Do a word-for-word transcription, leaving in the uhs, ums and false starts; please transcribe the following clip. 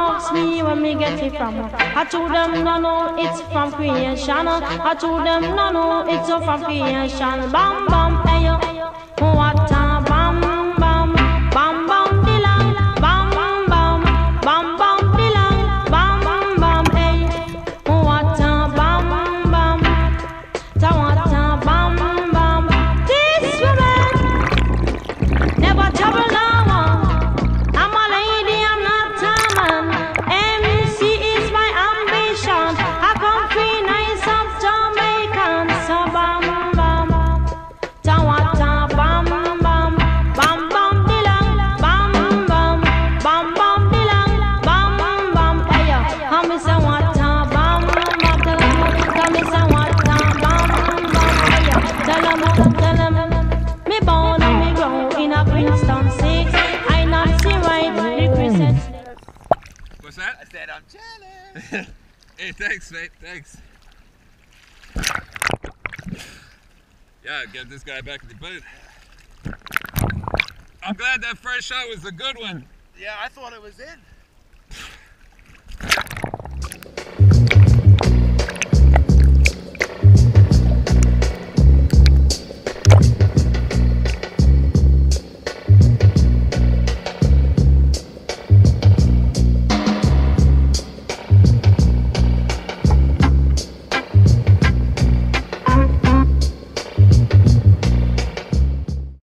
ask me where me get it from. I told them no no, it's from creation. I told them no no, it's all from creation. Bam bam, hey yo, what a bam bam, bam bam dilang, bam bam, bam bam dilang, bam bam, hey, what a bam bam, ta what a bam bam. This woman never trouble no one. I'm a lady, I'm not a man. M C is my ambition. I come free nice of Jamaican. So bam bam, ta what a bam bam, bam bam dilang, bam bam, bam bam dilang, bam bam. Hey yo, how me say what a bam bam? Tell 'em, tell me say what a bam bam. Hey yo, tell 'em, tell 'em. Me born and me grow in a Princeton six. I not see right the crescent. What's that? I said I'm jealous. Hey, thanks, mate. Thanks. Yeah, get this guy back in the boat. I'm glad that first shot was a good one. Yeah, I thought it was in.